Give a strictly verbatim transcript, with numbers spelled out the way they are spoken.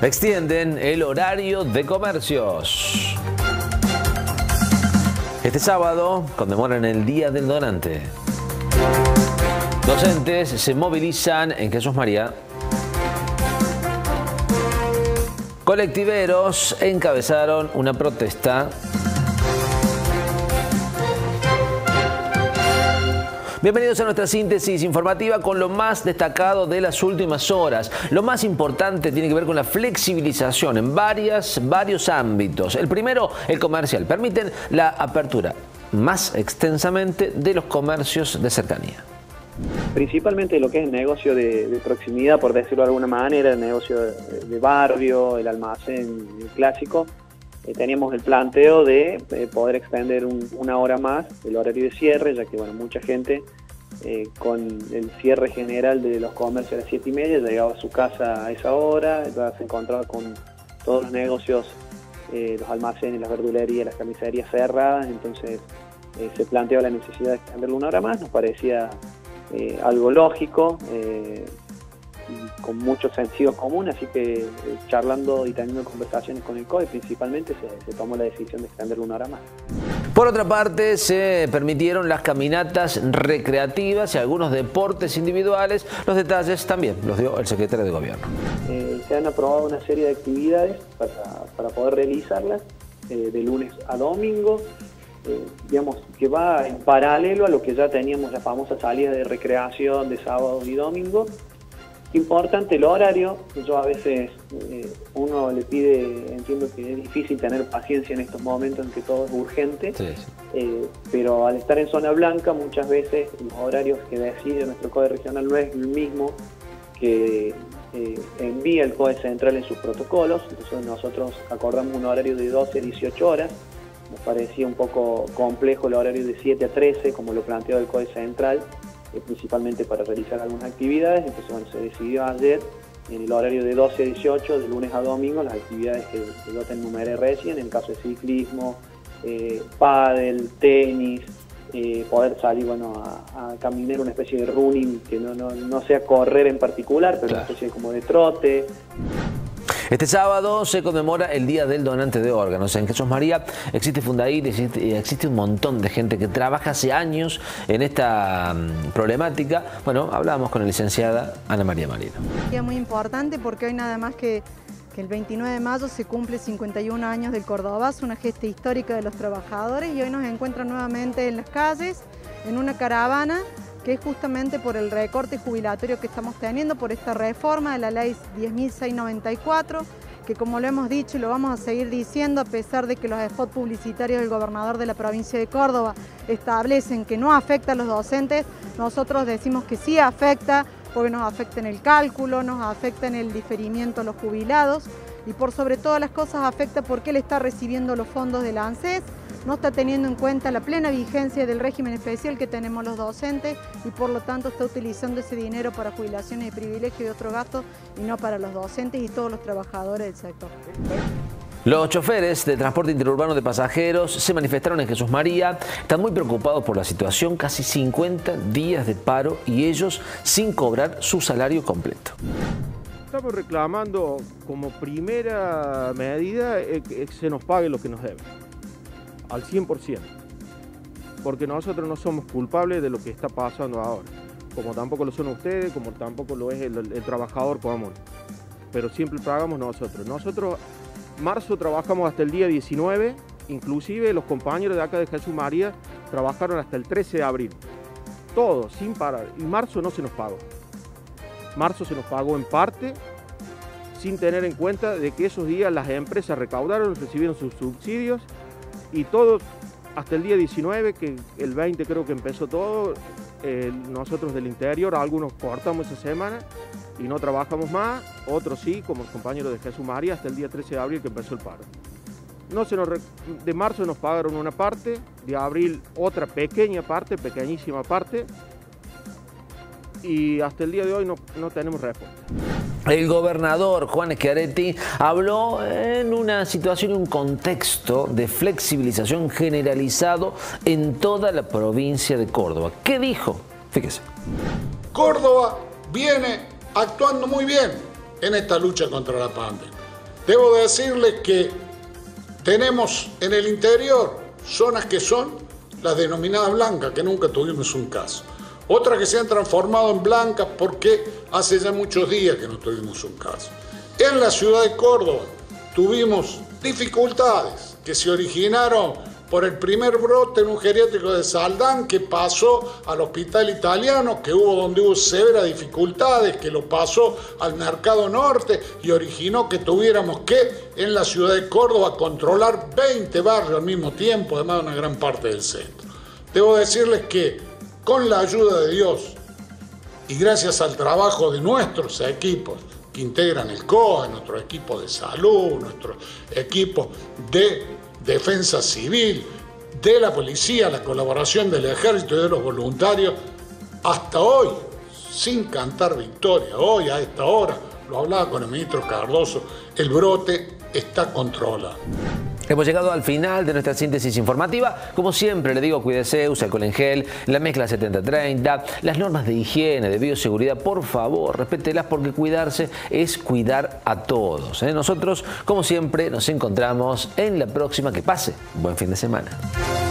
Extienden el horario de comercios. Este sábado conmemoran el Día del Donante. Docentes se movilizan en Jesús María. Colectiveros encabezaron una protesta. Bienvenidos a nuestra síntesis informativa con lo más destacado de las últimas horas. Lo más importante tiene que ver con la flexibilización en varias, varios ámbitos. El primero, el comercial. Permiten la apertura más extensamente de los comercios de cercanía. Principalmente lo que es el negocio de, de proximidad, por decirlo de alguna manera, el negocio de, de barrio, el almacén el clásico. Eh, teníamos el planteo de eh, poder extender un, una hora más el horario de cierre, ya que bueno, mucha gente eh, con el cierre general de los comercios a las siete y media llegaba a su casa a esa hora, ya se encontraba con todos los negocios, eh, los almacenes, las verdulerías, las carnicerías cerradas, entonces eh, se planteó la necesidad de extenderlo una hora más, nos parecía eh, algo lógico, eh, con mucho sentido común, así que eh, charlando y teniendo conversaciones con el C O E principalmente se, se tomó la decisión de extenderlo una hora más. Por otra parte, se permitieron las caminatas recreativas y algunos deportes individuales. Los detalles también los dio el secretario de Gobierno. Eh, se han aprobado una serie de actividades para, para poder realizarlas eh, de lunes a domingo, eh, digamos que va en paralelo a lo que ya teníamos la famosa salida de recreación de sábado y domingo. Importante el horario, yo a veces eh, uno le pide, entiendo que es difícil tener paciencia en estos momentos en que todo es urgente, sí, sí. Eh, pero al estar en zona blanca muchas veces los horarios que decide nuestro C O E regional no es el mismo que eh, envía el C O E central en sus protocolos, entonces nosotros acordamos un horario de doce a dieciocho horas, nos parecía un poco complejo el horario de siete a trece como lo planteó el C O E central, principalmente para realizar algunas actividades, entonces bueno, se decidió ayer en el horario de doce a dieciocho, de lunes a domingo, las actividades que, que yo te enumeré recién, en el caso de ciclismo, eh, pádel, tenis, eh, poder salir bueno, a, a caminar una especie de running, que no, no, no sea correr en particular, pero claro, una especie como de trote. Este sábado se conmemora el Día del Donante de Órganos. En Jesús María existe Fundaír, existe, existe un montón de gente que trabaja hace años en esta um, problemática. Bueno, hablábamos con la licenciada Ana María Marino. Un día muy importante porque hoy nada más que, que el veintinueve de mayo se cumple cincuenta y un años del Cordobazo, una gesta histórica de los trabajadores, y hoy nos encuentran nuevamente en las calles, en una caravana, que es justamente por el recorte jubilatorio que estamos teniendo, por esta reforma de la ley diez mil seiscientos noventa y cuatro, que como lo hemos dicho y lo vamos a seguir diciendo, a pesar de que los spots publicitarios del gobernador de la provincia de Córdoba establecen que no afecta a los docentes, nosotros decimos que sí afecta, porque nos afecta en el cálculo, nos afecta en el diferimiento a los jubilados, y por sobre todas las cosas afecta porque él está recibiendo los fondos de la ANSES, no está teniendo en cuenta la plena vigencia del régimen especial que tenemos los docentes y por lo tanto está utilizando ese dinero para jubilaciones y privilegios y otros gastos y no para los docentes y todos los trabajadores del sector. Los choferes de transporte interurbano de pasajeros se manifestaron en Jesús María, están muy preocupados por la situación, casi cincuenta días de paro y ellos sin cobrar su salario completo. Estamos reclamando como primera medida que se nos pague lo que nos deben, al cien por ciento, porque nosotros no somos culpables de lo que está pasando ahora, como tampoco lo son ustedes, como tampoco lo es el, el trabajador común, pero siempre pagamos nosotros. Nosotros, marzo trabajamos hasta el día diecinueve, inclusive los compañeros de acá de Jesús María trabajaron hasta el trece de abril, todos sin parar, y marzo no se nos pagó. Marzo se nos pagó en parte, sin tener en cuenta de que esos días las empresas recaudaron, recibieron sus subsidios y todos hasta el día diecinueve, que el veinte creo que empezó todo, eh, nosotros del interior, algunos cortamos esa semana y no trabajamos más, otros sí, como los compañeros de Jesús María, hasta el día trece de abril que empezó el paro. No se nos, de marzo nos pagaron una parte, de abril otra pequeña parte, pequeñísima parte, y hasta el día de hoy no, no tenemos respuesta. El gobernador Juan Schiaretti habló en una situación y un contexto de flexibilización generalizado en toda la provincia de Córdoba. ¿Qué dijo? Fíjese. Córdoba viene actuando muy bien en esta lucha contra la pandemia. Debo decirles que tenemos en el interior zonas que son las denominadas blancas, que nunca tuvimos un caso. Otras que se han transformado en blancas porque hace ya muchos días que no tuvimos un caso. En la ciudad de Córdoba tuvimos dificultades que se originaron por el primer brote en un geriátrico de Saldán, que pasó al hospital italiano, que hubo donde hubo severas dificultades, que lo pasó al Mercado Norte y originó que tuviéramos que en la ciudad de Córdoba controlar veinte barrios al mismo tiempo, además de una gran parte del centro. Debo decirles que con la ayuda de Dios y gracias al trabajo de nuestros equipos que integran el C O A, nuestro equipo de salud, nuestro equipo de defensa civil, de la policía, la colaboración del ejército y de los voluntarios, hasta hoy, sin cantar victoria, hoy a esta hora, lo hablaba con el ministro Cardoso, el brote está controlado. Hemos llegado al final de nuestra síntesis informativa. Como siempre le digo, cuídese, use alcohol en gel, la mezcla setenta treinta, las normas de higiene, de bioseguridad, por favor, respételas porque cuidarse es cuidar a todos, ¿eh? Nosotros, como siempre, nos encontramos en la próxima. Que pase buen fin de semana.